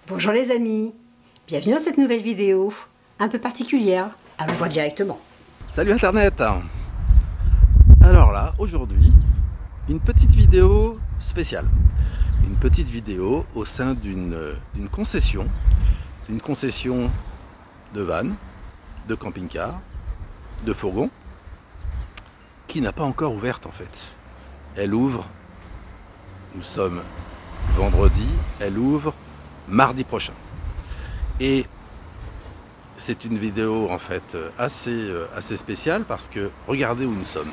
Bonjour les amis, bienvenue dans cette nouvelle vidéo, un peu particulière, allons voir directement. Salut Internet. Alors là, aujourd'hui, une petite vidéo spéciale. Une petite vidéo au sein d'une concession de vannes, de camping-car, de fourgons, qui n'a pas encore ouverte en fait. Elle ouvre, nous sommes vendredi, elle ouvre mardi prochain. Et c'est une vidéo en fait assez spéciale parce que regardez où nous sommes.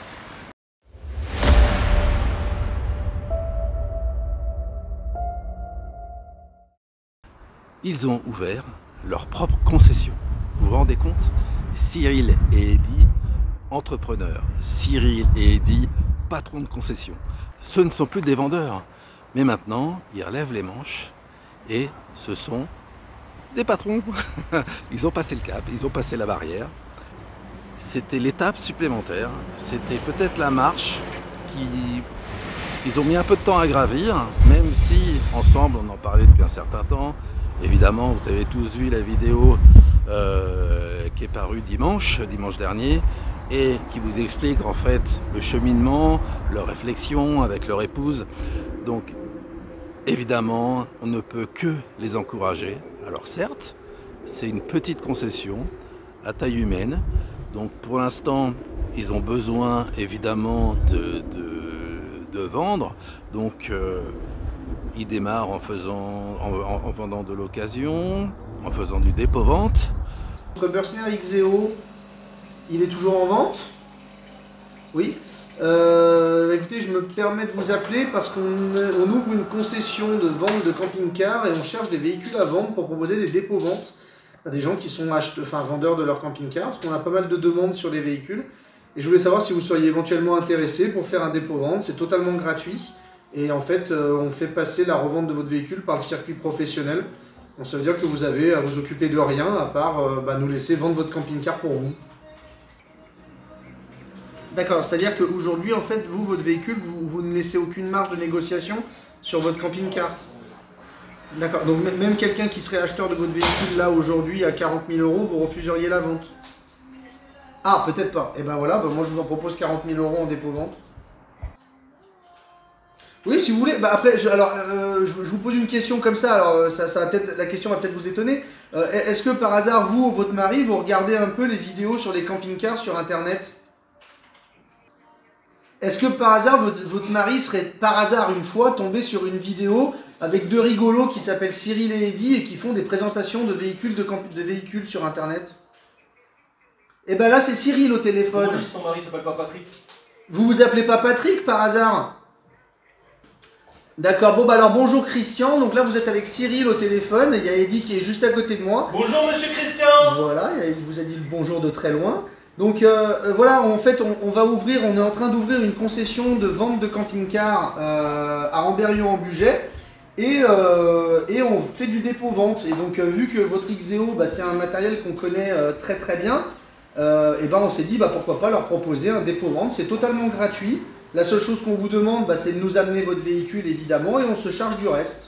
Ils ont ouvert leur propre concession. Vous vous rendez compte? Cyril et Eddy, entrepreneurs. Cyril et Eddy, patrons de concession. Ce ne sont plus des vendeurs, mais maintenant ils relèvent les manches et ce sont des patrons. Ils ont passé le cap, ils ont passé la barrière. C'était l'étape supplémentaire, c'était peut-être la marche qu'ils ont mis un peu de temps à gravir, même si ensemble on en parlait depuis un certain temps. Évidemment, vous avez tous vu la vidéo qui est parue dimanche dernier et qui vous explique en fait le cheminement, leur réflexion avec leur épouse. Donc évidemment, on ne peut que les encourager. Alors certes, c'est une petite concession à taille humaine. Donc pour l'instant, ils ont besoin évidemment de vendre. Donc ils démarrent en vendant de l'occasion, en faisant du dépôt-vente. Notre Bursner XEO, il est toujours en vente? Oui. Écoutez, je me permets de vous appeler parce qu'on ouvre une concession de vente de camping-car et on cherche des véhicules à vendre pour proposer des dépôts-ventes à des gens qui sont vendeurs de leur camping-car, parce qu'on a pas mal de demandes sur les véhicules. Et je voulais savoir si vous seriez éventuellement intéressé pour faire un dépôt-vente. C'est totalement gratuit. Et en fait, on fait passer la revente de votre véhicule par le circuit professionnel. Donc ça veut dire que vous avez à vous occuper de rien à part nous laisser vendre votre camping-car pour vous. D'accord, c'est-à-dire qu'aujourd'hui, en fait, votre véhicule, vous ne laissez aucune marge de négociation sur votre camping-car. D'accord, donc même quelqu'un qui serait acheteur de votre véhicule, là, aujourd'hui, à 40 000 €, vous refuseriez la vente? Ah, peut-être pas. Et ben voilà, moi je vous en propose 40 000 € en dépôt-vente. Oui, si vous voulez. Après, je vous pose une question comme ça. Alors, la question va peut-être vous étonner. Est-ce que par hasard, vous ou votre mari, vous regardez un peu les vidéos sur les camping-cars sur Internet? Est-ce que par hasard, votre mari serait par hasard une fois tombé sur une vidéo avec deux rigolos qui s'appellent Cyril et Eddy et qui font des présentations de véhicules sur Internet? Et ben là, c'est Cyril au téléphone. Pourquoi son mari s'appelle pas Patrick? Vous vous appelez pas Patrick par hasard? D'accord, bon alors bonjour Christian, donc là vous êtes avec Cyril au téléphone, il y a Eddy qui est juste à côté de moi. Bonjour monsieur Christian. Voilà, il vous a dit le bonjour de très loin. Donc voilà, en fait on est en train d'ouvrir une concession de vente de camping-car à Amberieu-en-Bugey et on fait du dépôt-vente. Et donc vu que votre XEO c'est un matériel qu'on connaît très très bien, on s'est dit pourquoi pas leur proposer un dépôt-vente, c'est totalement gratuit. La seule chose qu'on vous demande, c'est de nous amener votre véhicule, évidemment, et on se charge du reste.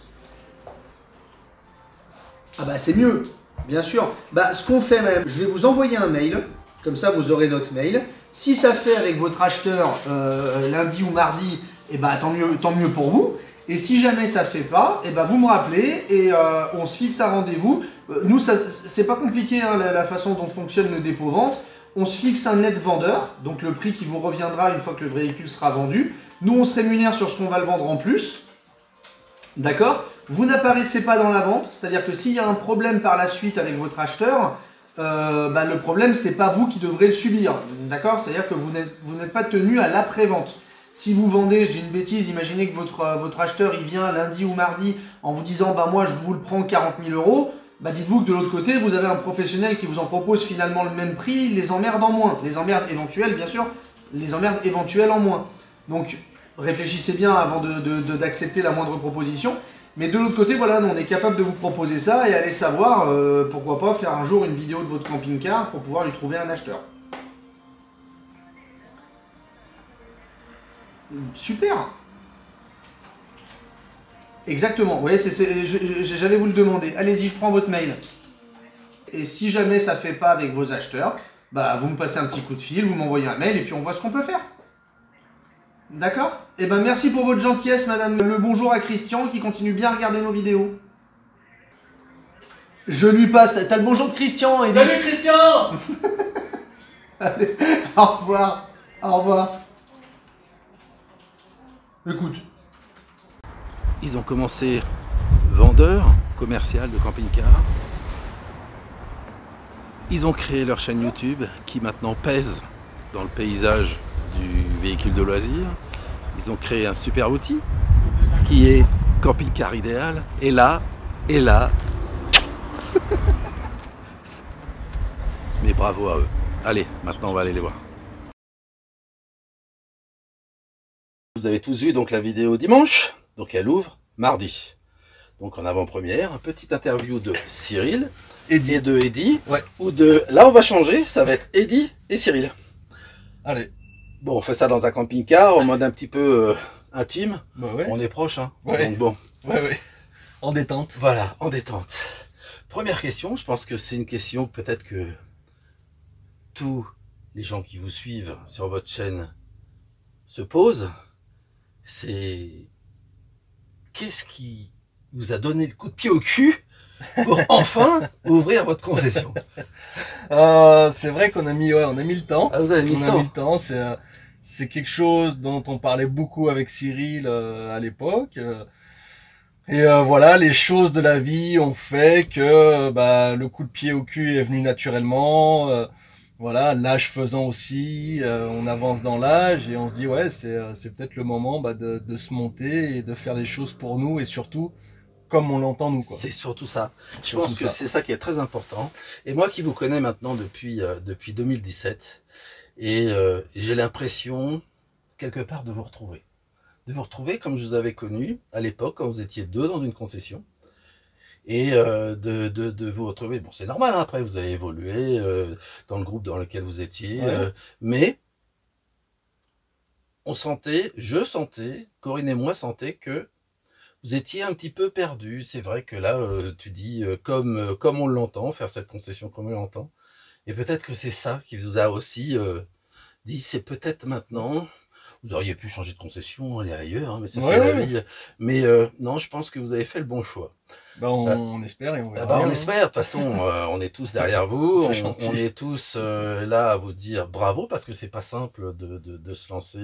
Ah c'est mieux, bien sûr. Ce qu'on fait même, je vais vous envoyer un mail, comme ça vous aurez notre mail. Si ça fait avec votre acheteur lundi ou mardi, tant mieux pour vous. Et si jamais ça fait pas, vous me rappelez et on se fixe un rendez-vous. Nous, c'est pas compliqué la façon dont fonctionne le dépôt-vente. On se fixe un net vendeur, donc le prix qui vous reviendra une fois que le véhicule sera vendu. Nous, on se rémunère sur ce qu'on va le vendre en plus. D'accord? Vous n'apparaissez pas dans la vente, c'est-à-dire que s'il y a un problème par la suite avec votre acheteur, le problème, c'est pas vous qui devrez le subir. D'accord? C'est-à-dire que vous n'êtes pas tenu à l'après-vente. Si vous vendez, je dis une bêtise, imaginez que votre acheteur il vient lundi ou mardi en vous disant moi je vous le prends 40 000 €. Dites-vous que de l'autre côté, vous avez un professionnel qui vous en propose finalement le même prix, les emmerdes en moins. Les emmerdes éventuelles, bien sûr, les emmerdes éventuelles en moins. Donc, réfléchissez bien avant d'accepter la moindre proposition. Mais de l'autre côté, voilà, nous, on est capable de vous proposer ça et allez savoir, pourquoi pas faire un jour une vidéo de votre camping-car pour pouvoir lui trouver un acheteur. Super! Exactement, oui, j'allais vous le demander. Allez-y, je prends votre mail. Et si jamais ça ne fait pas avec vos acheteurs, bah vous me passez un petit coup de fil, vous m'envoyez un mail et puis on voit ce qu'on peut faire. D'accord? Eh ben merci pour votre gentillesse, madame. Le bonjour à Christian qui continue bien à regarder nos vidéos. Je lui passe. T'as le bonjour de Christian. Et Salut Christian. Allez, au revoir. Au revoir. Écoute. Ils ont commencé vendeurs, commercial de camping-car. Ils ont créé leur chaîne YouTube qui maintenant pèse dans le paysage du véhicule de loisir. Ils ont créé un super outil qui est camping-car idéal. Et là, mais bravo à eux. Allez, maintenant on va aller les voir. Vous avez tous vu donc la vidéo dimanche, donc elle ouvre mardi. Donc en avant-première, une petite interview de Cyril et de Eddy. Ouais. Ou de. Là on va changer, ça va être Eddy et Cyril. Allez. Bon, on fait ça dans un camping-car, en mode un petit peu intime. Bah ouais. On est proche, hein. Ouais. Donc bon. Ouais. En détente. Voilà, en détente. Première question, je pense que c'est une question peut-être que tous les gens qui vous suivent sur votre chaîne se posent. C'est qu'est-ce qui vous a donné le coup de pied au cul pour enfin ouvrir votre concession? C'est vrai qu'on a mis, on a mis le temps. Ah, vous avez mis on le a temps. mis le temps. C'est quelque chose dont on parlait beaucoup avec Cyril à l'époque. Voilà, les choses de la vie ont fait que le coup de pied au cul est venu naturellement. Voilà, l'âge faisant aussi, on avance dans l'âge et on se dit ouais, c'est peut-être le moment de se monter et de faire les choses pour nous et surtout comme on l'entend nous, quoi. C'est surtout ça. Je Surtout pense que ça. c'est ça qui est très important. Et moi qui vous connais maintenant depuis 2017, et j'ai l'impression quelque part de vous retrouver. De vous retrouver comme je vous avais connu à l'époque, quand vous étiez deux dans une concession. Et de vous retrouver. Bon, c'est normal, hein, après vous avez évolué dans le groupe dans lequel vous étiez. Ouais. Mais je sentais, Corinne et moi sentais que vous étiez un petit peu perdu. C'est vrai que là, tu dis comme on l'entend, faire cette concession comme on l'entend. Et peut-être que c'est ça qui vous a aussi dit, c'est peut-être maintenant. Vous auriez pu changer de concession, aller ailleurs, hein, mais ça c'est la vie. Mais non, je pense que vous avez fait le bon choix. On espère et on verra. On espère, de toute façon, on est tous derrière vous, C'est on est tous là à vous dire bravo, parce que c'est pas simple de se lancer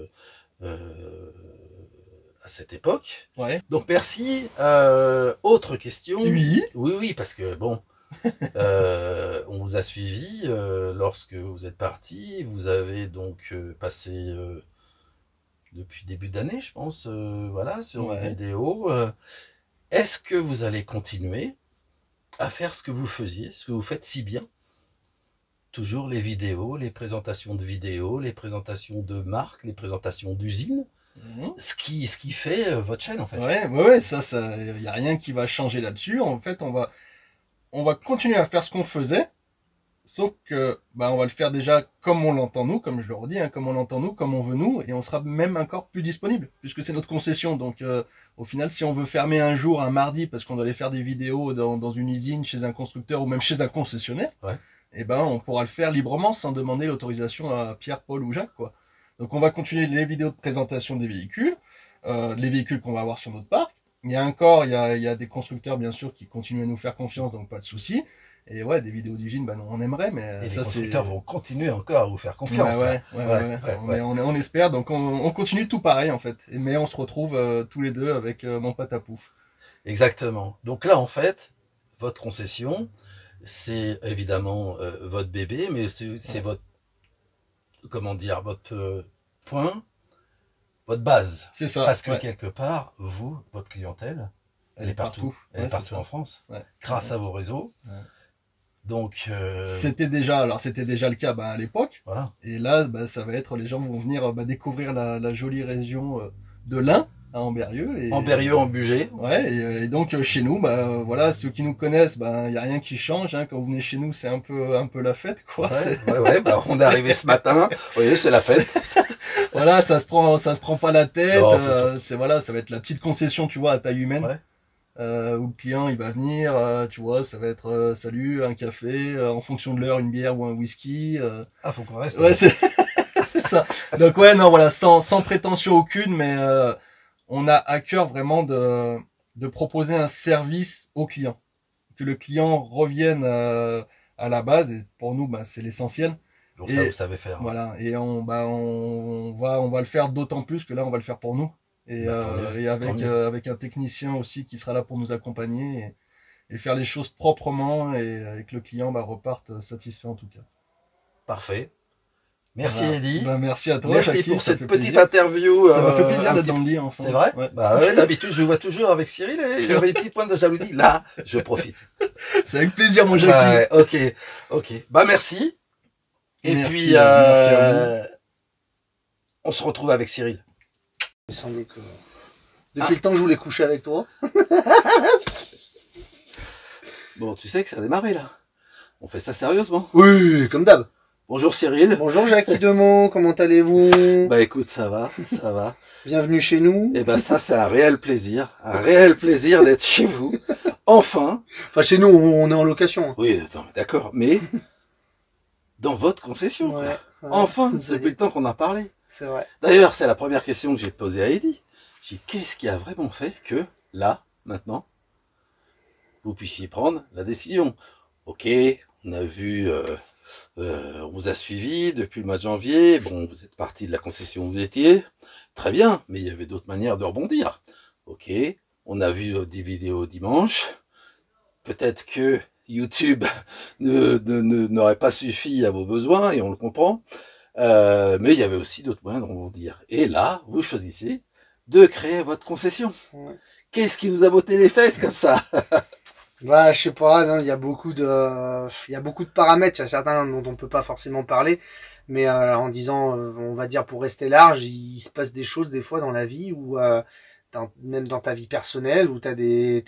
à cette époque. Ouais. Donc merci. Autre question. Oui, parce que bon, on vous a suivi lorsque vous êtes parti. Vous avez donc passé depuis début d'année, je pense, voilà, sur une vidéo. Est-ce que vous allez continuer à faire ce que vous faisiez, ce que vous faites si bien? Toujours les vidéos, les présentations de vidéos, les présentations de marques, les présentations d'usines. Ce qui fait votre chaîne, en fait. Ouais, ça, y a rien qui va changer là-dessus. En fait, on va continuer à faire ce qu'on faisait, sauf que, on va le faire déjà comme on l'entend nous, comme je le redis, hein, comme on l'entend nous, comme on veut nous, et on sera même encore plus disponible, puisque c'est notre concession. Donc, au final, si on veut fermer un jour, un mardi, parce qu'on doit aller faire des vidéos dans une usine, chez un constructeur ou même chez un concessionnaire, on pourra le faire librement sans demander l'autorisation à Pierre, Paul ou Jacques, quoi. Donc on va continuer les vidéos de présentation des véhicules, les véhicules qu'on va avoir sur notre parc. Il y a des constructeurs bien sûr qui continuent à nous faire confiance, donc pas de souci. Et ouais, des vidéos d'usine, on aimerait, mais et ça les constructeurs vont continuer encore à vous faire confiance. On espère, donc on continue tout pareil en fait. Mais on se retrouve tous les deux avec mon patapouf. Exactement. Donc là en fait, votre concession, c'est évidemment votre bébé, mais c'est votre, comment dire, votre point, votre base. C'est ça. Parce que quelque part, vous, votre clientèle, elle est partout. Elle est partout en France, grâce à vos réseaux. Donc c'était déjà le cas à l'époque. Voilà. Et là, ça va être, les gens vont venir découvrir la jolie région de l'Ain, à Ambérieu. Ambérieu en Bugey. Ouais, et donc chez nous, voilà, ceux qui nous connaissent, il n'y a rien qui change, hein. Quand vous venez chez nous, c'est un peu la fête, quoi. On est arrivé ce matin, vous voyez, c'est la fête. Voilà, ça se prend pas la tête. Non, Voilà, ça va être la petite concession, tu vois, à taille humaine. Ouais. Où le client il va venir, tu vois, ça va être salut, un café, en fonction de l'heure, une bière ou un whisky. Ah, faut qu'on reste. Ouais, c'est ça. Donc ouais, non, voilà, sans prétention aucune, mais on a à cœur vraiment de proposer un service au client, que le client revienne à la base. Et pour nous, bah, c'est l'essentiel. Donc ça, vous savez faire. Voilà, et on va le faire d'autant plus que là, on va le faire pour nous. Et, et avec un technicien aussi qui sera là pour nous accompagner et faire les choses proprement et que le client reparte satisfait en tout cas. Parfait. Merci Voilà. Eddy. Ben, merci à toi. Merci Jackie, pour ça cette fait petite plaisir. interview. Ça m'a fait plaisir d'être dans le lit ensemble. C'est vrai? Ouais. Bah ouais, d'habitude je vois toujours avec Cyril et il y avait une petite pointe de jalousie. Là, je profite. C'est avec plaisir mon Jackie. Ouais, ok. Bah merci. Et Merci, puis merci à vous. on se retrouve avec Cyril. Sans déconner. Depuis le temps que je voulais coucher avec toi. Bon, tu sais que ça a démarré là. On fait ça sérieusement. Oui, comme d'hab. Bonjour Cyril. Bonjour Jackie Demont, comment allez-vous? Bah écoute, ça va. Bienvenue chez nous. Et ben ça, c'est un réel plaisir d'être chez vous. Enfin. Enfin, chez nous, on est en location. Oui, non, mais d'accord, mais dans votre concession. Ouais, ouais. Enfin, Ça y est. depuis le temps qu'on a parlé. C'est vrai. D'ailleurs, c'est la première question que j'ai posée à Eddy. J'ai dit, qu'est-ce qui a vraiment fait que, là, maintenant, vous puissiez prendre la décision? Ok, on a vu, on vous a suivi depuis le mois de janvier. Bon, vous êtes parti de la concession où vous étiez. Très bien, mais il y avait d'autres manières de rebondir. Ok, on a vu des vidéos dimanche. Peut-être que YouTube n'aurait pas suffi à vos besoins, et on le comprend. Mais il y avait aussi d'autres moyens de rebondir. Et là, vous choisissez de créer votre concession. Ouais. Qu'est-ce qui vous a botté les fesses comme ça? Bah, je sais pas, non, il y a beaucoup de paramètres, il y a certains dont on peut pas forcément parler, mais en disant, on va dire pour rester large, il se passe des choses des fois dans la vie où, même dans ta vie personnelle, où t'as des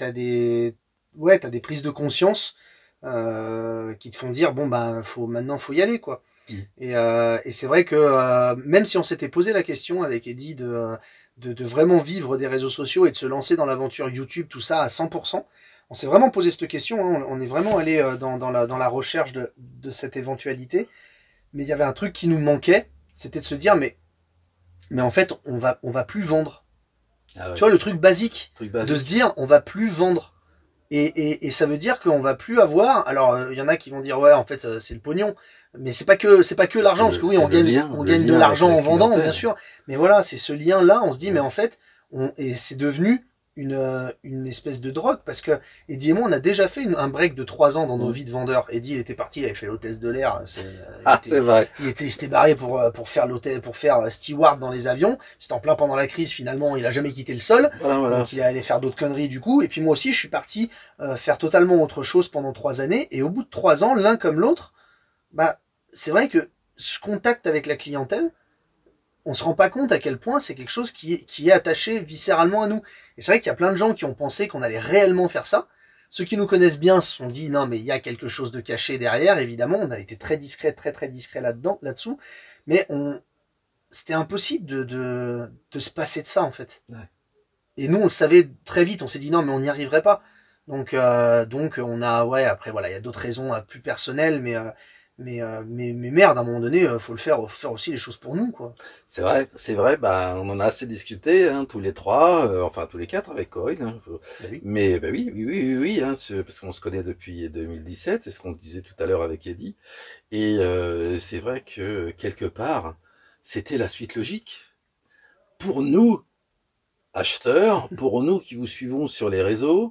prises de conscience qui te font dire bon bah maintenant faut y aller quoi. Et c'est vrai que même si on s'était posé la question avec Eddy de vraiment vivre des réseaux sociaux et de se lancer dans l'aventure YouTube, tout ça à 100%. On s'est vraiment posé cette question, hein. On est vraiment allé dans la recherche de cette éventualité. Mais il y avait un truc qui nous manquait, c'était de se dire mais en fait on va plus vendre. Ah ouais. Tu vois le truc basique, Truc basique. de se dire on va plus vendre. Et ça veut dire qu'on va plus avoir. Alors il y en a qui vont dire ouais en fait c'est le pognon. Mais c'est pas que l'argent, parce que oui, on gagne de l'argent en vendant, bien sûr. Mais voilà, c'est ce lien-là, on se dit, mais en fait, et c'est devenu une espèce de drogue, parce que Eddy et moi, on a déjà fait un break de 3 ans dans nos vies de vendeurs. Eddy, il était parti, il avait fait l'hôtesse de l'air. C'est vrai. Il s'était barré pour faire steward dans les avions. C'était en plein pendant la crise, finalement, il a jamais quitté le sol. Voilà. Donc il est allé faire d'autres conneries du coup. Et puis moi aussi, je suis parti faire totalement autre chose pendant 3 années. Et au bout de 3 ans, l'un comme l'autre, bah, c'est vrai que ce contact avec la clientèle, on se rend pas compte à quel point c'est quelque chose qui est attaché viscéralement à nous. Et c'est vrai qu'il y a plein de gens qui ont pensé qu'on allait réellement faire ça. Ceux qui nous connaissent bien se sont dit non mais il y a quelque chose de caché derrière. Évidemment, on a été très discret là-dessous. Mais c'était impossible de se passer de ça en fait. Ouais. Et nous on le savait très vite. On s'est dit non mais on n'y arriverait pas. Donc on a après voilà il y a d'autres raisons plus personnelles mais merde, à un moment donné, faut faire aussi les choses pour nous, quoi. C'est vrai, bah, on en a assez discuté, hein, tous les trois, enfin, tous les quatre avec Corinne, hein, Oui. mais, bah oui, hein, parce qu'on se connaît depuis 2017, c'est ce qu'on se disait tout à l'heure avec Eddy, et, c'est vrai que, quelque part, c'était la suite logique. Pour nous, acheteurs, pour nous qui vous suivons sur les réseaux,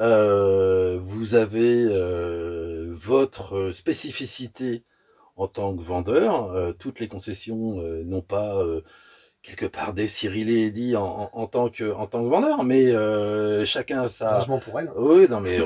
vous avez votre spécificité en tant que vendeur. Toutes les concessions n'ont pas quelque part des Cyril et Eddy en tant que vendeur, mais chacun a sa. Heureusement pour elle. Oui, non mais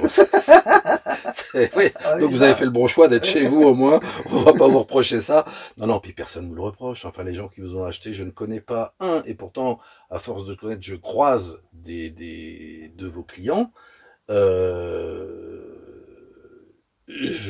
oui. Ah oui, Donc vous avez fait le bon choix d'être chez vous au moins. On va pas vous reprocher ça. Non, puis personne vous le reproche. Enfin, les gens qui vous ont acheté, je ne connais pas un, et pourtant, à force de connaître, je croise de vos clients. Je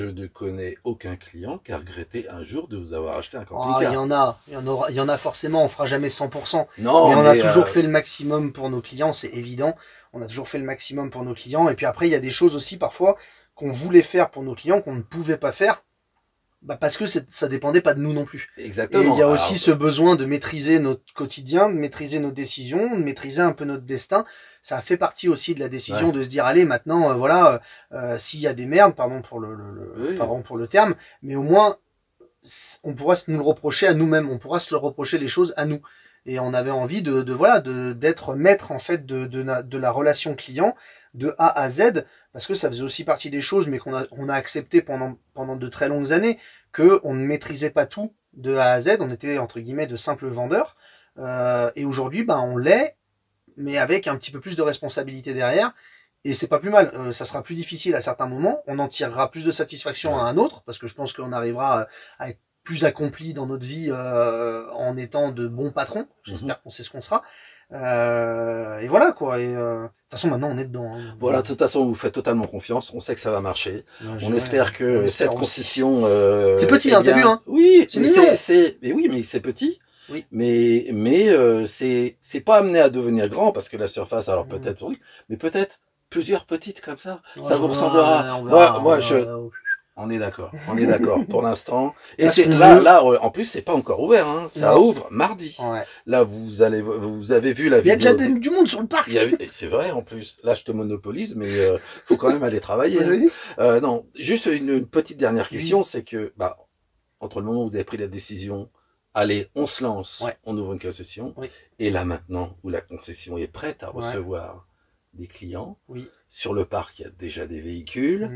je ne connais aucun client qui a regretté un jour de vous avoir acheté un Ah, camping-car. il y en a forcément, on fera jamais 100%. Non, mais on a mais, toujours fait le maximum pour nos clients, c'est évident. On a toujours fait le maximum pour nos clients. Et puis après, il y a des choses aussi parfois qu'on voulait faire pour nos clients, qu'on ne pouvait pas faire, bah parce que ça dépendait pas de nous non plus. Exactement. Et il y a Alors, aussi ce besoin de maîtriser notre quotidien, de maîtriser nos décisions, de maîtriser un peu notre destin. Ça fait partie aussi de la décision de se dire, allez, maintenant, voilà, s'il y a des merdes, pardon pour pardon pour le terme, mais au moins, on pourra nous le reprocher à nous-mêmes, on pourra se le reprocher les choses à nous. Et on avait envie d'être maître en fait de la relation client de A à Z, parce que ça faisait aussi partie des choses, mais on a accepté pendant de très longues années que on ne maîtrisait pas tout de A à Z. On était entre guillemets de simples vendeurs, et aujourd'hui, ben on l'est, mais avec un petit peu plus de responsabilité derrière. Et c'est pas plus mal. Ça sera plus difficile à certains moments. On en tirera plus de satisfaction à un autre, parce que je pense qu'on arrivera à être plus accompli dans notre vie en étant de bons patrons. J'espère qu'on sait ce qu'on sera. Et voilà quoi. Et de toute façon maintenant on est dedans. Hein. Voilà, de toute façon vous faites totalement confiance. On sait que ça va marcher. Ouais, On espère que cette concession. C'est petit, eh hein, t'as bien, vu hein. Oui, C'est mais mignon. mais oui, mais c'est petit. Oui. Mais c'est pas amené à devenir grand parce que la surface, alors peut-être, oui, mais peut-être plusieurs petites comme ça. Ouais, Ça vous on ressemblera. verra, Moi, on est d'accord pour l'instant. Et c'est là, en plus, c'est pas encore ouvert, hein. Ça ouvre mardi. Ouais. Là, vous avez vu la Il y a vidéo. déjà du monde sur le parc. Et c'est vrai, en plus. Là, je te monopolise, mais faut quand même aller travailler. Oui. Non, juste une petite dernière question, c'est que, entre le moment où vous avez pris la décision, allez, on se lance, on ouvre une concession, et là maintenant, où la concession est prête à recevoir des clients, sur le parc, il y a déjà des véhicules.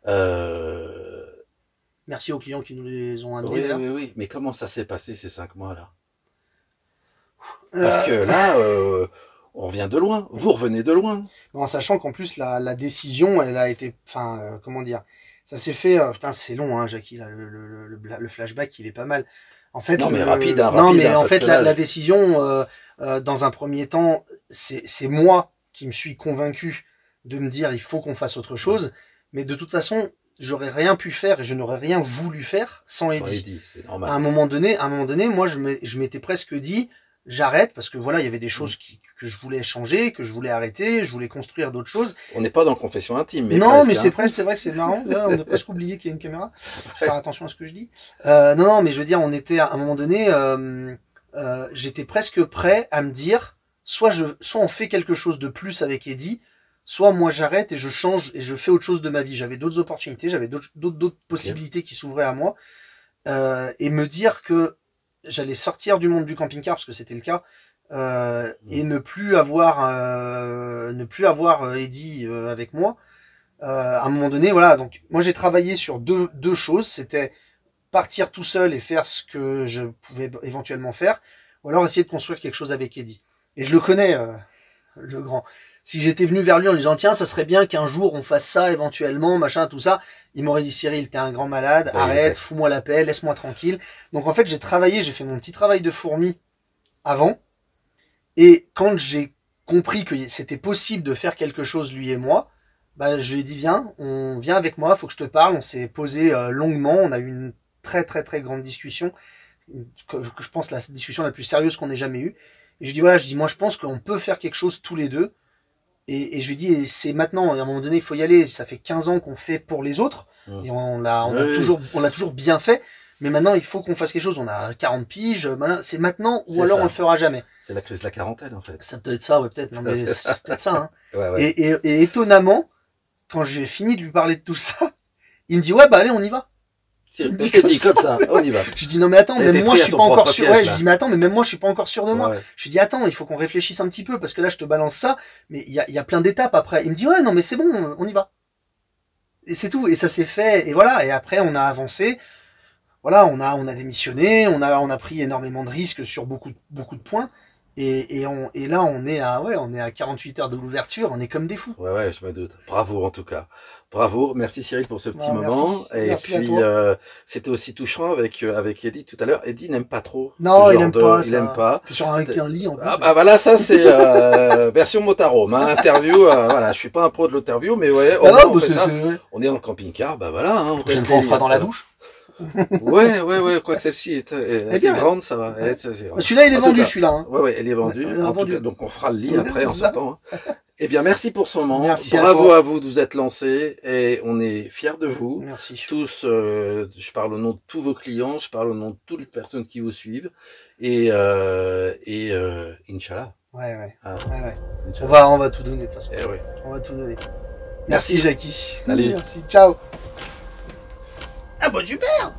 Merci aux clients qui nous les ont amenés. Oui, mais comment ça s'est passé ces 5 mois-là? Parce que là, on revient de loin. Vous revenez de loin. En sachant qu'en plus, la décision, elle a été... Enfin, comment dire, ça s'est fait... putain, c'est long, hein, Jackie, là, le flashback, il est pas mal. En fait, non, mais rapide, hein, non, rapide, mais hein, en fait, là, la décision, dans un premier temps, c'est moi qui me suis convaincu de me dire, il faut qu'on fasse autre chose. Mais de toute façon, j'aurais rien pu faire et je n'aurais rien voulu faire sans Eddy. C'est normal. À un moment donné, moi, je m'étais presque dit, j'arrête, parce que voilà, il y avait des choses que je voulais changer, que je voulais arrêter, je voulais construire d'autres choses. On n'est pas dans confession intime. Mais non, presque, mais hein. c'est presque, c'est vrai que c'est marrant. Là, on a presque oublié qu'il y a une caméra. Je vais faire attention à ce que je dis. Non, mais je veux dire, on était à un moment donné, j'étais presque prêt à me dire, soit on fait quelque chose de plus avec Eddy, soit moi j'arrête et je change et je fais autre chose de ma vie. J'avais d'autres opportunités, j'avais d'autres possibilités qui s'ouvraient à moi, et me dire que j'allais sortir du monde du camping-car, parce que c'était le cas, et ne plus avoir Eddy avec moi. À un moment donné, voilà. Donc moi j'ai travaillé sur deux choses. C'était partir tout seul et faire ce que je pouvais éventuellement faire, ou alors essayer de construire quelque chose avec Eddy. Et je le connais, le grand. Si j'étais venu vers lui en lui disant, tiens, ça serait bien qu'un jour on fasse ça éventuellement, machin, tout ça, il m'aurait dit, Cyril, t'es un grand malade, arrête, fous-moi la paix, laisse-moi tranquille. Donc en fait, j'ai fait mon petit travail de fourmi avant, et quand j'ai compris que c'était possible de faire quelque chose, lui et moi, bah, je lui ai dit, viens avec moi, faut que je te parle. On s'est posé longuement, on a eu une très très très grande discussion, que je pense la discussion la plus sérieuse qu'on ait jamais eue. Et je lui dis, moi je pense qu'on peut faire quelque chose tous les deux. Et je lui dis, c'est maintenant, à un moment donné, il faut y aller. Ça fait 15 ans qu'on fait pour les autres, et on l'a toujours bien fait. Mais maintenant, il faut qu'on fasse quelque chose. On a 40 piges, c'est maintenant, ou alors on le fera jamais. C'est la crise de la quarantaine, en fait. Ça peut être ça, ouais, peut-être. Non, mais c'est peut-être ça, hein. Ouais. Et étonnamment, quand j'ai fini de lui parler de tout ça, il me dit, ouais, bah allez, on y va. Il dit comme ça, on y va. Je dis, non, mais attends, même moi, je suis pas encore sûr. Piège, je dis, mais attends, mais même moi, je suis pas encore sûr de moi. Ouais. Je dis, attends, il faut qu'on réfléchisse un petit peu, parce que là, je te balance ça, mais il y a plein d'étapes après. Il me dit, ouais, non, mais c'est bon, on y va. Et c'est tout. Et ça s'est fait. Et voilà. Et après, on a avancé. Voilà, on a démissionné. On a pris énormément de risques sur beaucoup de points. Et là, on est à 48 heures de l'ouverture, on est comme des fous. Ouais, je me doute. Bravo en tout cas. Bravo, merci Cyril pour ce petit moment. Merci. Et À puis toi. c'était aussi touchant avec Eddy tout à l'heure. Eddy n'aime pas trop. Non, ce il genre aime de- pas. Il ça. aime pas. Puis sur un lit en plus. Ah bah voilà, ça c'est version motarhome, hein, interview. Voilà, je suis pas un pro de l'interview, mais ouais, au Ah moins, non, on bah, fait ça. c'est... On est dans le camping-car, bah voilà. Hein, on Prochaine teste fois, on les fera dans la lignes. douche. Ouais, quoi que celle-ci est assez bien. grande, ça va. C'est grande. Celui-là, il est En tout vendu, cas, celui-là. Hein. Ouais, elle est vendue. Ouais, elle est En tout vendue. cas, donc on fera le lit Ouais, après en c'est ça. sortant. Hein. Eh bien, merci pour ce moment. Merci à Bravo toi. à vous de vous être lancés et on est fiers de vous. Merci. Tous, je parle au nom de tous vos clients, je parle au nom de toutes les personnes qui vous suivent et Inch'Allah. Ouais. Ah, Ouais. Inch'Allah. On va tout donner de toute façon. Eh ouais. On va tout donner. Merci. Merci Jackie. Salut. Merci. Ciao. Ah bah super.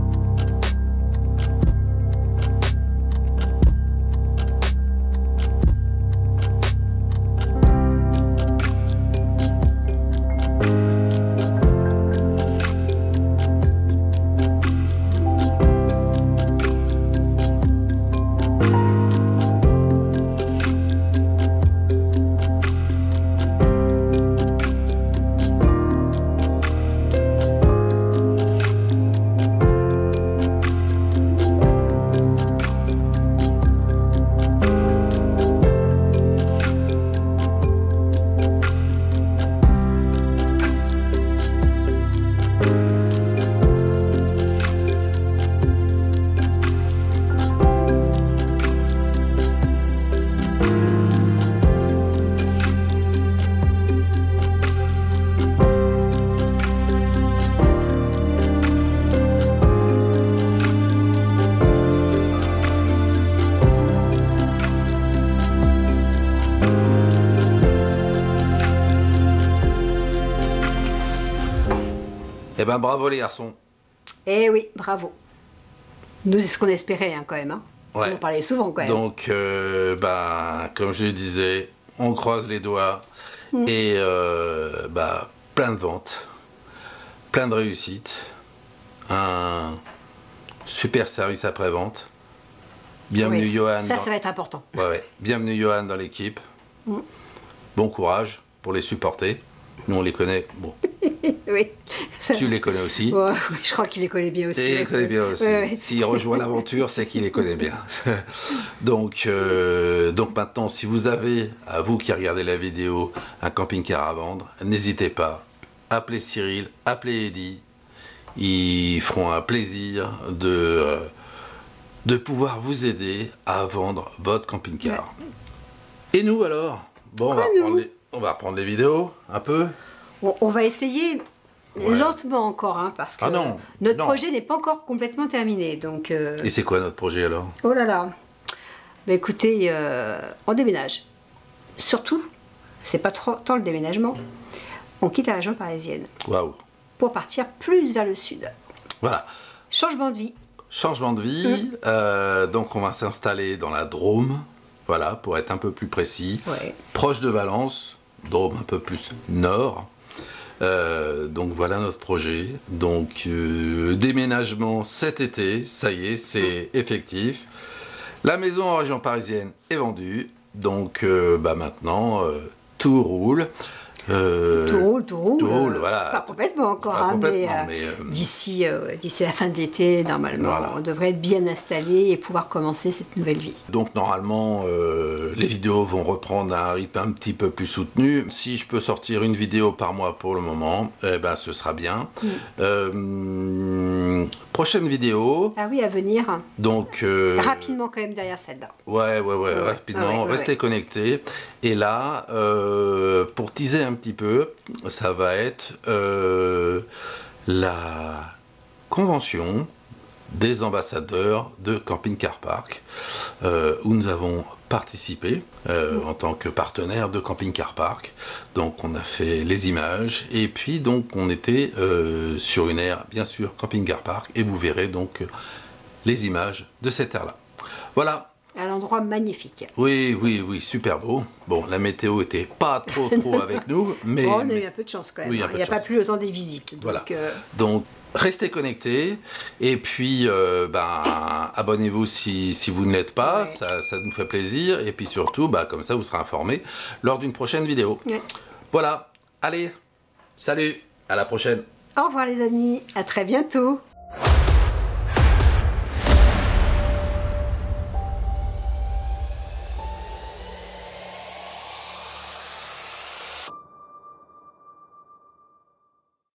Eh ben bravo les garçons. Eh oui, bravo. Nous, c'est ce qu'on espérait hein, quand même. Hein. Ouais. On en parlait souvent quand même. Donc, comme je disais, on croise les doigts et plein de ventes, plein de réussites, un super service après-vente. Bienvenue Oui, Johan. ça va être important. Ouais. Bienvenue Johan dans l'équipe. Bon courage pour les supporter. Nous on les connaît. Bon, Oui. Ça- tu les connais aussi. Ouais, je crois qu'il les connaît bien aussi. Et il les connaît bien aussi. Ouais. S'il rejoint l'aventure, c'est qu'il les connaît bien. donc maintenant, si vous avez, à vous qui regardez la vidéo, un camping-car à vendre, n'hésitez pas. Appelez Cyril, appelez Eddy. Ils feront un plaisir de pouvoir vous aider à vendre votre camping-car. Et nous alors? Bon, on va reprendre les vidéos un peu. On va essayer Ouais. lentement encore, hein, parce que Ah non, notre non. projet n'est pas encore complètement terminé. Donc, Et c'est quoi notre projet alors? oh là là. Mais écoutez, on déménage. Surtout, c'est pas trop tant le déménagement. On quitte la région parisienne Waouh. pour partir plus vers le sud. Voilà. Changement de vie. Changement de vie, donc on va s'installer dans la Drôme, voilà, pour être un peu plus précis, Ouais. proche de Valence, Drôme un peu plus nord. Donc voilà notre projet. Donc déménagement cet été, ça y est, c'est effectif. La maison en région parisienne est vendue, donc maintenant tout roule. Tout roule, tout roule. tout roule, voilà. Pas complètement encore, Pas hein, complètement, mais, mais, d'ici la fin de l'été, normalement, Voilà. on devrait être bien installé et pouvoir commencer cette nouvelle vie. Donc normalement, les vidéos vont reprendre à un rythme un petit peu plus soutenu. Si je peux sortir une vidéo par mois pour le moment, eh ben, ce sera bien. Prochaine vidéo, Ah oui, à venir, donc... rapidement quand même derrière celle-là. Ouais, rapidement, ouais, restez ouais. connectés. Et là, pour teaser un petit peu, ça va être la convention des ambassadeurs de Camping Car Park, où nous avons participé en tant que partenaire de Camping Car Park. Donc on a fait les images et puis donc on était sur une aire, bien sûr, Camping Car Park, et vous verrez donc les images de cette aire-là. Voilà. Un endroit magnifique. Oui, super beau. Bon, la météo était pas trop avec nous, mais... Bon, on a eu un peu de chance quand même. Oui, un hein. peu Il n'y a de pas chance. plus le temps des visites. Donc, Voilà. Donc, Restez connectés et puis abonnez-vous si vous ne l'êtes pas, Ouais. ça nous fait plaisir et puis surtout comme ça vous serez informés lors d'une prochaine vidéo. Ouais. Voilà, allez, salut, à la prochaine. Au revoir les amis, à très bientôt.